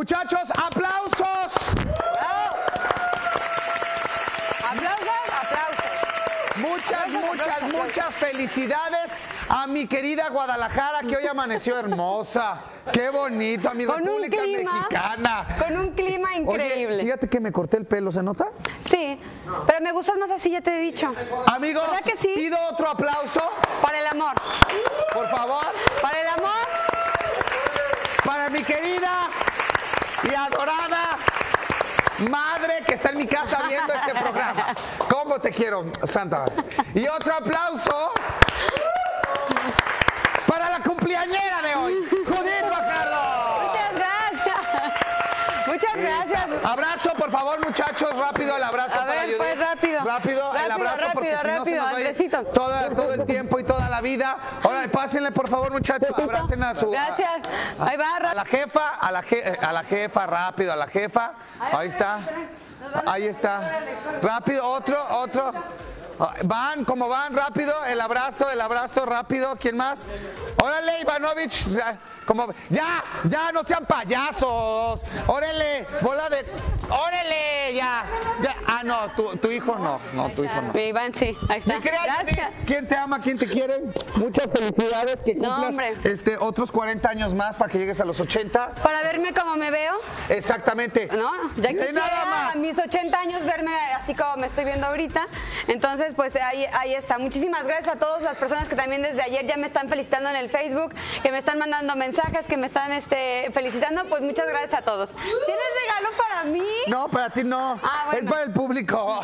Muchachos, aplausos. ¡Bravo! ¡Aplausos! Muchas felicidades a mi querida Guadalajara, que hoy amaneció hermosa. Qué bonito, a mi República Mexicana. Con un clima increíble. Oye, fíjate que me corté el pelo, ¿se nota? Sí, pero me gustas más así, ya te he dicho. Amigos, ¿verdad que sí? pido otro aplauso. Para el amor. Por favor. Para el amor. Para mi querida y adorada madre que está en mi casa viendo este programa. ¿Cómo te quiero, Santa? Y otro aplauso para la cumpleañera de hoy, Judith Bacardo. Muchas gracias. Muchas gracias. Abrazo, por favor, muchachos, rápido el abrazo A para ver, Judith. pues rápido. Rápido, el abrazo, porque si no se nos va a ir todo el tiempo y toda la vida. Ahora, pásenle, por favor, muchachos, abracen a su... Gracias. Ahí va, a la jefa, rápido, a la jefa. Ahí está. Ahí está. Rápido, otro. Van, como van, rápido, el abrazo, rápido. ¿Quién más? Órale, Ivanovich. Ya, no sean payasos. Órale, bola de... Órale, ya. Ah, no, tu hijo no. No, tu hijo no. Mi Iván, sí, ahí está. Gracias. ¿Quién te ama? ¿Quién te quiere? Muchas felicidades, que cumplas otros 40 años más para que llegues a los 80. Para verme como me veo. Exactamente. No, ya quisiera nada más. a mis 80 años verme así como me estoy viendo ahorita. Entonces, pues ahí está. Muchísimas gracias a todas las personas que también desde ayer ya me están felicitando en el Facebook, que me están mandando mensajes, que me están felicitando. Pues muchas gracias a todos. ¿Tienes regalo para mí? No, para ti no. Ah, bueno. Es para el público.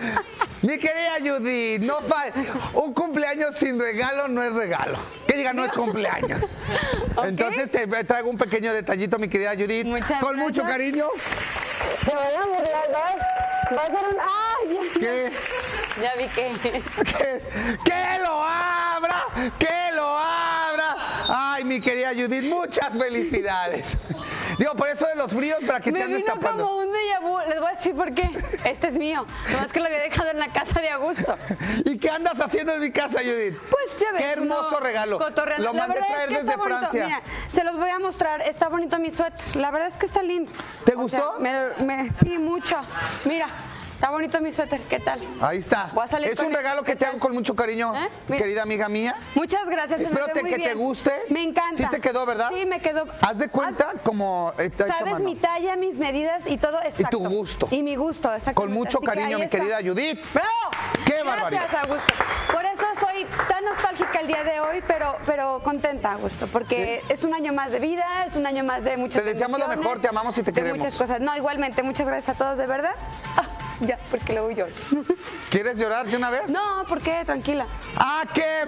Mi querida Judy, un cumpleaños sin regalo no es regalo. Que diga, no es cumpleaños. Okay. Entonces te traigo un pequeño detallito, mi querida Judith. Muchas con gracias. Mucho cariño. Se van a burlar, ¿no? Va a ser un... ¡Ay! ¿Qué? Ya vi que... ¿Qué es? ¡Que lo abra! ¡Que lo abra! Ay, mi querida Judith, muchas felicidades. Digo, por eso de los fríos, para que te andes tapando. Me vino como un déjà vu. Les voy a decir por qué. Este es mío. Nomás que lo había dejado en la casa de Augusto. ¿Y qué andas haciendo en mi casa, Judith? Pues ya ves. Qué hermoso regalo. Lo mandé traer desde Francia. Mira, se los voy a mostrar. Está bonito mi suéter. La verdad es que está lindo. ¿Te gustó? Sí, mucho. Mira. Está bonito mi suéter, ¿qué tal? Ahí está. Es un regalo que te hago con mucho cariño, querida amiga mía. Muchas gracias. Espero que te guste. Me encanta. ¿Sí te quedó, verdad? Sí, me quedó. Haz de cuenta como... Sabes mi talla, mis medidas y todo, exacto. Y tu gusto. Y mi gusto, exacto. Con mucho cariño, mi querida Judith. ¡Bravo! ¡Qué barbaridad! Gracias, Augusto. Por eso soy tan nostálgica el día de hoy, pero contenta, Augusto, porque es un año más de vida, es un año más de muchas Te deseamos lo mejor, te amamos y te queremos. Muchas cosas. No, igualmente, muchas gracias a todos, de verdad. Ya, porque luego lloro. ¿Quieres llorar de una vez? No, ¿por qué? Tranquila. ¡A que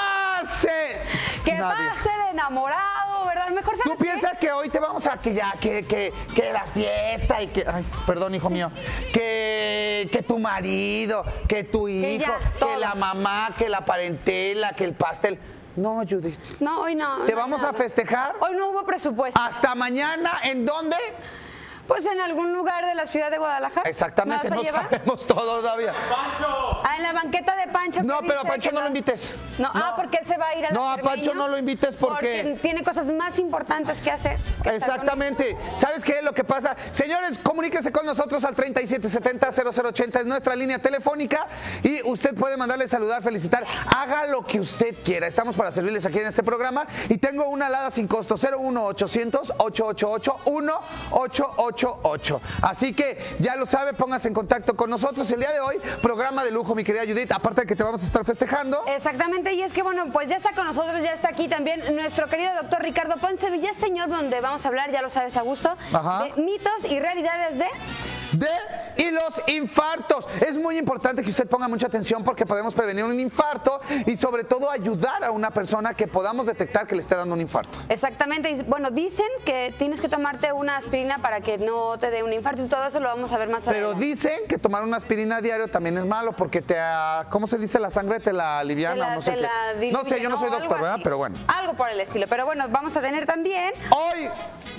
pase! Que pase de enamorado, ¿verdad? Mejor ¿Tú piensas que hoy te vamos a que la fiesta y que... Ay, perdón, hijo mío. Que tu marido, que tu hijo, que la mamá, que la parentela, que el pastel... No, Judith. No, hoy no. ¿Te vamos a festejar? Hoy no hubo presupuesto. ¿Hasta mañana? ¿En dónde? Pues en algún lugar de la ciudad de Guadalajara. Exactamente, no sabemos todo todavía. ¡Pancho! Ah, en la banqueta de Pancho. No, pero a Pancho no lo invites. No, porque él se va a ir a la No, a Pancho no lo invites porque tiene cosas más importantes que hacer. Exactamente. ¿Sabes qué es lo que pasa? Señores, comuníquese con nosotros al 3770-0080, es nuestra línea telefónica y usted puede mandarle saludar, felicitar, haga lo que usted quiera. Estamos para servirles aquí en este programa y tengo una alada sin costo, 01800-888-1888. Así que ya lo sabe, póngase en contacto con nosotros. El día de hoy, programa de lujo, mi querida Judith, aparte de que te vamos a estar festejando. Exactamente, y es que bueno, pues ya está con nosotros, ya está aquí también nuestro querido doctor Ricardo Ponce Villaseñor, donde vamos a hablar, ya lo sabes, Augusto, de mitos y realidades y los infartos. Es muy importante que usted ponga mucha atención porque podemos prevenir un infarto y sobre todo ayudar a una persona que podamos detectar que le esté dando un infarto. Exactamente, y bueno, dicen que tienes que tomarte una aspirina para que no te dé un infarto y todo eso lo vamos a ver más adelante. Pero dicen que tomar una aspirina diario también es malo porque ¿cómo se dice? La sangre te la aliviana, no sé qué. No sé, yo no soy doctor, ¿verdad? Pero bueno. Algo por el estilo, pero bueno, vamos a tener también... Hoy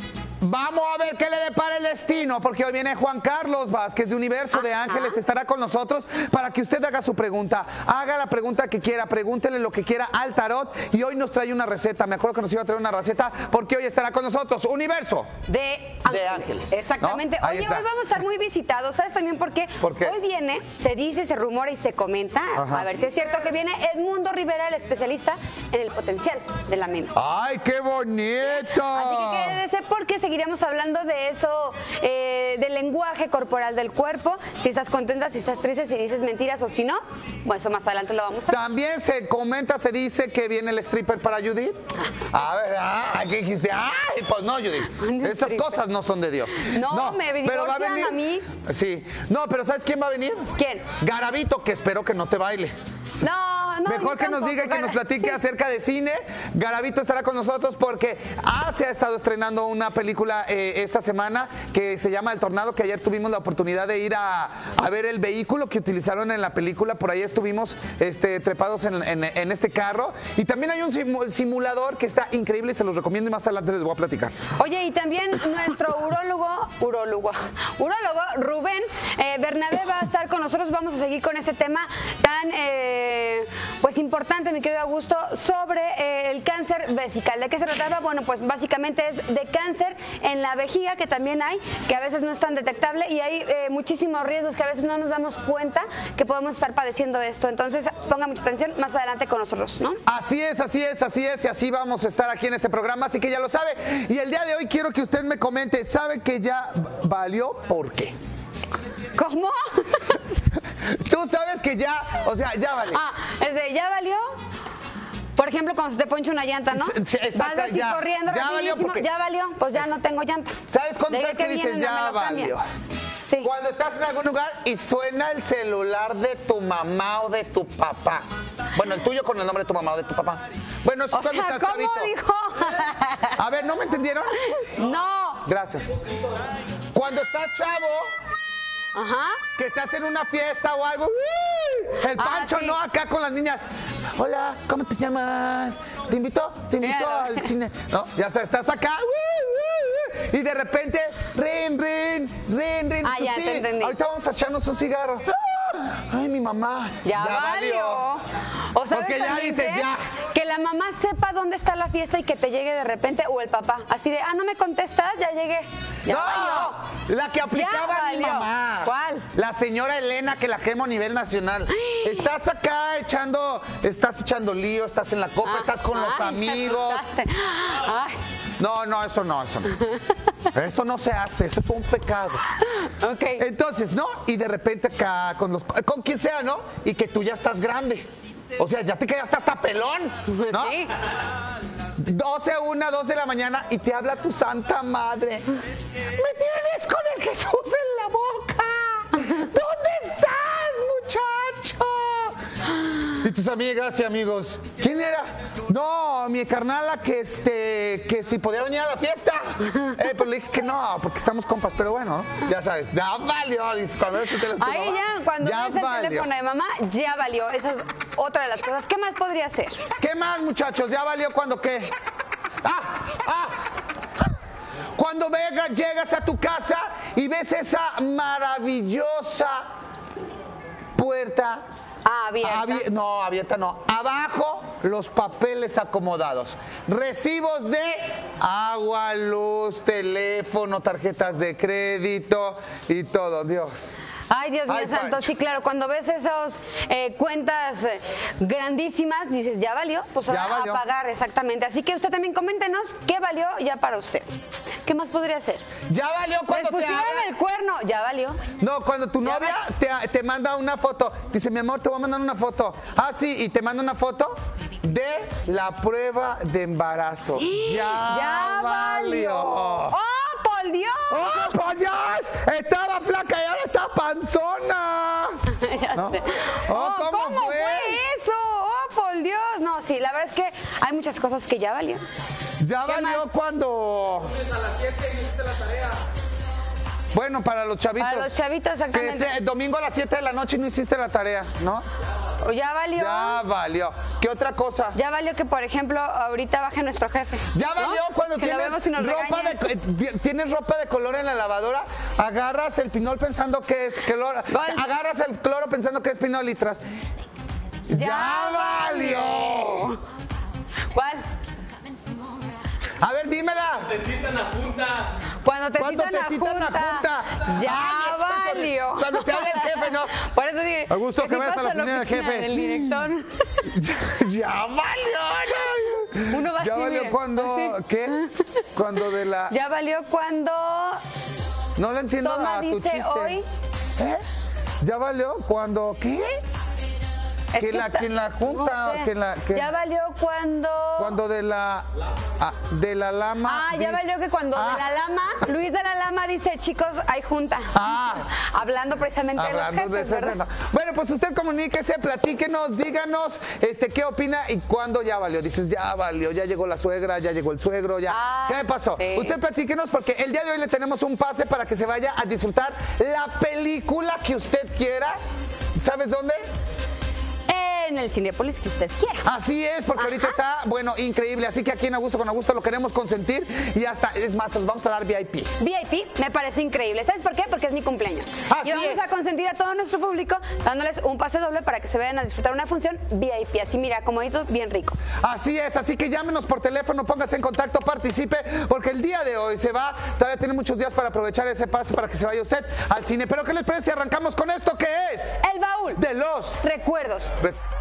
Vamos a ver qué le depara el destino, porque hoy viene Juan Carlos Vázquez de Universo de Ángeles, estará con nosotros para que usted haga su pregunta. Haga la pregunta que quiera, pregúntele lo que quiera al tarot y hoy nos trae una receta. Me acuerdo que nos iba a traer una receta porque hoy estará con nosotros Universo de Ángeles. Exactamente. ¿No? Oye, hoy vamos a estar muy visitados, ¿sabes también por qué? ¿Por qué? Hoy viene, se dice, se rumora y se comenta, a ver si es cierto que viene Edmundo Rivera, el especialista en el potencial de la mente. ¡Ay, qué bonito! Así que quédese porque seguiremos hablando de eso, del lenguaje corporal del cuerpo, si estás contenta, si estás triste, si dices mentiras o si no. Bueno, eso más adelante lo vamos a ver. También se comenta, se dice que viene el stripper para Judith. A ver, ¿qué dijiste? ¡Ay! Pues no, Judith. Esas cosas no son de Dios. No, me divorcian a mí. Sí. No, pero ¿sabes quién va a venir? ¿Quién? Garabito, que espero que no te baile. No. Mejor que nos diga y que nos platique acerca de cine. Garabito estará con nosotros porque se ha estado estrenando una película esta semana que se llama El Tornado, que ayer tuvimos la oportunidad de ir a ver el vehículo que utilizaron en la película. Por ahí estuvimos trepados en este carro. Y también hay un simulador que está increíble y se los recomiendo y más adelante les voy a platicar. Oye, y también nuestro urólogo Rubén Bernabé va a estar con nosotros. Vamos a seguir con este tema tan pues importante, mi querido Augusto, sobre el cáncer vesical. ¿De qué se trataba? Bueno, pues básicamente es de cáncer en la vejiga, que también hay, que a veces no es tan detectable y hay muchísimos riesgos que a veces no nos damos cuenta que podemos estar padeciendo esto. Entonces, ponga mucha atención más adelante con nosotros, ¿no? Así es, y así vamos a estar aquí en este programa, así que ya lo sabe. Y el día de hoy quiero que usted me comente, ¿sabe que ya valió? ¿Por qué? ¿Cómo? Tú sabes que ya, o sea, ya valió. ¿Ya valió? Por ejemplo, cuando se te poncha una llanta, ¿no? Sí, exacto, vas así ya, corriendo ya valió porque... ya valió, pues ya no tengo llanta. ¿Sabes cuándo sabes que dices ya valió? Sí. Cuando estás en algún lugar y suena el celular de tu mamá o de tu papá. Bueno, el tuyo con el nombre de tu mamá o de tu papá. Bueno, eso es cuando estás chavito. ¿Cómo dijo? A ver, ¿no me entendieron? No. Gracias. Cuando estás chavo... Ajá. Que estás en una fiesta o algo. El Pancho, sí. no, acá con las niñas. Hola, ¿cómo te llamas? ¿Te invito al cine? No, ya sabes, estás acá. Y de repente, rin. Ya sí, te entendí. ahorita vamos a echarnos un cigarro. Ay, mi mamá. Ya valió. O sabes, porque ya dices, ya. Que la mamá sepa dónde está la fiesta y que te llegue de repente, o el papá, así de, no me contestas, ya llegué. Ya valió. La que aplicaba mi mamá. ¿Cuál? La señora Elena, que la quemo a nivel nacional. Estás acá estás echando lío, estás en la copa, estás con los amigos. No, eso no. Eso no se hace, eso es un pecado. Ok. Entonces, ¿no? Y de repente acá con quien sea, ¿no? Y que tú ya estás grande. O sea, ya te quedaste hasta pelón, ¿no? Sí. 1, 2 de la mañana y te habla tu santa madre. ¡Me tienes con el Jesús en la boca! ¿Dónde estás, muchacho? Y tus amigas y amigos, ¿quién era? No, mi carnala que si podía venir a la fiesta. Pero le dije que no, porque estamos compas, pero bueno, ya sabes, ya valió, dice, cuando ves el teléfono. Ahí ya, cuando ves el teléfono de mamá, ya valió. Eso es otra de las cosas. ¿Qué más podría hacer? ¿Qué más, muchachos? ¿Ya valió cuando qué? Cuando llegas a tu casa y ves esa maravillosa puerta abierta. Abierta no. Abajo, los papeles acomodados. Recibos de agua, luz, teléfono, tarjetas de crédito y todo. Dios. Ay, Dios mío santo, Pancho. sí, claro, cuando ves esas cuentas grandísimas, dices, ¿ya valió? Pues ya ahora valió. a pagar, exactamente. Así que usted también coméntenos qué valió ya para usted. ¿Qué más podría hacer? Ya valió cuando Les te pusieron habla. el cuerno, ya valió. No, cuando tu novia te manda una foto, dice, mi amor, te voy a mandar una foto. Sí, y te manda una foto de la prueba de embarazo. Ya valió. ¡Oh, por Dios! ¡Oh, por Dios! Estaba flaca y ahora está panzona. ¿No? ¿Cómo fue eso? ¡Oh, por Dios! No, sí, la verdad es que hay muchas cosas que ya valió. Ya valió más? Cuando... Bueno, para los chavitos. Para los chavitos, exactamente. Que el domingo a las 7 de la noche no hiciste la tarea, ¿no? ¿Ya valió? Ya valió. ¿Qué otra cosa? Ya valió que, por ejemplo, ahorita baje nuestro jefe. Ya valió cuando que tienes ropa de color en la lavadora, agarras el pinol pensando que es cloro, agarras el cloro pensando que es pinol y tras. ¡Ya valió! ¿Cuál? A ver, dímela. Te citan a junta. Cuando te citan a junta. Ya valió. Cuando te habla el jefe, ¿no? Por eso dije. Augusto, que vayas a la oficina del jefe. El director. Ya valió. Uno va ya así, valió mire. cuando. Así. ¿Qué? Cuando de la. Ya valió cuando. No lo entiendo Toma a tu dice chiste. hoy. ¿Eh? Ya valió cuando. ¿Qué? Es Que en la junta. no sé. Ya valió cuando. Cuando de la lama. Ya valió que cuando de la lama, Luis de la Lama dice, chicos, hay junta. Hablando precisamente de los jefes, ¿verdad? Bueno, pues usted comuníquese, platíquenos, díganos qué opina y cuándo ya valió. Dices, ya valió, ya llegó la suegra, ya llegó el suegro, ya. ¿Qué pasó? Sí. Usted platíquenos porque el día de hoy le tenemos un pase para que se vaya a disfrutar la película que usted quiera. ¿Sabes dónde? En el Cinépolis que usted quiera. Así es, porque ahorita está, bueno, increíble. Así que aquí en Augusto con Augusto lo queremos consentir y hasta, es más, nos vamos a dar VIP. VIP me parece increíble. ¿Sabes por qué? Porque es mi cumpleaños. Así y vamos a consentir a todo nuestro público dándoles un pase doble para que se vayan a disfrutar una función VIP. Así, mira, comodito, bien rico. Así es, así que llámenos por teléfono, póngase en contacto, participe, porque el día de hoy se va, todavía tiene muchos días para aprovechar ese pase para que se vaya usted al cine. Pero ¿qué les parece si arrancamos con esto que es? El baúl de los recuerdos.